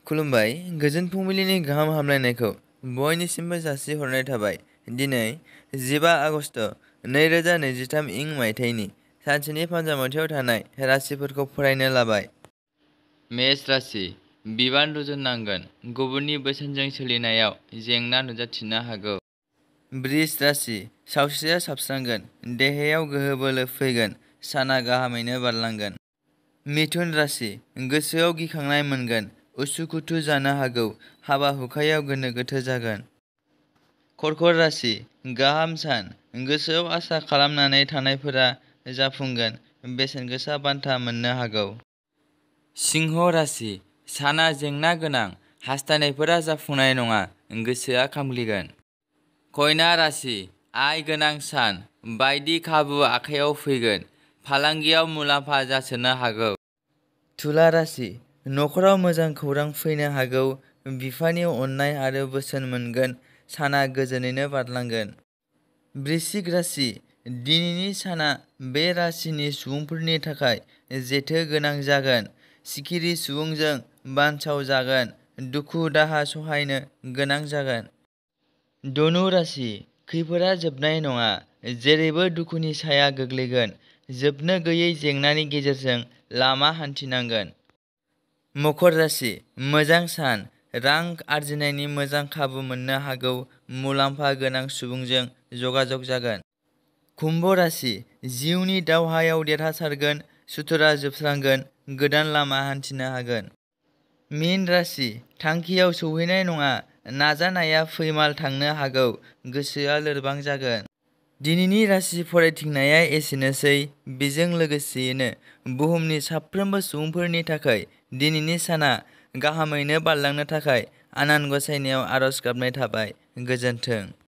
खुलुमबाय गोजोन फुंबिलिनि गाहाम हामलायनायखौ बयनिसिमबो जासिहरनाय थाबाय। दिनै 15 आगस्ट 2023 इं मायथाइनि सानसेनि फान्जामुथियाव थानाय राशिफोरखौ फरायनो लाबाय। मेष राशि बिबान रुजुननांगोन, गुबुननि बोसोनजों सोलिनायाव जेंना नुजाथिनो हागौ। बृष राशि सावस्रिया साबस्रांगोन, देहायाव गोहो बोलो फैगोन, साना गाहामैनो बारलांगोन। मिथुन राशि गोसोआव गिखांनाय मोनगोन, उसुखुथु जानो हागौ, हाबा हुखायाव गोनो गोथो जागोन। कर्कट राशि गाहाम सान, गोसोआव आसा खालामनानै थानायफोरा जाफुंगोन, बेसेन गोसा बान्था मोननो हागौ। सिंह राशि साना जेंना गोनां, हास्थायनायफोरा जाफुंनाय नङा, गोसोआ खामग्लिगोन। कन्या राशि आय गोनां सान, बायदि खाबु आखायाव फैगोन, फालांगियाव मुलाम्फा जासोनो हागौ। तुला राशि नखराव मोजां खौरां फैनो हागौ, बिफानि अननाय आरो बोसोन मोनगोन, साना गोजोनैनो बारलांगोन। वृश्चिक राशि दिनैनि साना बे राशिनि सुबुंफोरनि थाखाय जेथो गोनां जागोन, सिखिरि सुबुंजों बानचाव जागोन, दुखु दाहा सहायनो गोनां जागोन। धनु राशि खैफोदा जोबनाय नङा, जेरैबो दुखुनि साया गोग्लैगोन, जोबनो गैयै जेंनानि गेजेरजों लामा हान्थिनांगोन। मकर राशि मोजां सान, रां आरजिनायनि मोजां खाबु मोननो हागौ, मुलाम्फा गोनां सुबुंजों जगाजग जागोन। कुम्भ राशि जिउनि दावहायाव देरहासारगोन, सुथुरा जोबस्रांगोन, गोदान लामा हान्थिनो हागोन। मीन राशि थांखियाव सौहैनाय नङा, नाजानाया फैमाल थांनो हागौ, गोसोआ लोरबां जागोन। दिनैनि राशि फरायथिंनाया एसेनोसै। बेजों लोगोसेयैनो बुहुमनि साफ्रोमबो सुबुंफोरनि थाखाय दिनैनि साना गाहामैनो बारलांनो थाखाय आनान गसाइनियाव आरज गाबनाय थाबाय। गोजोन्थों।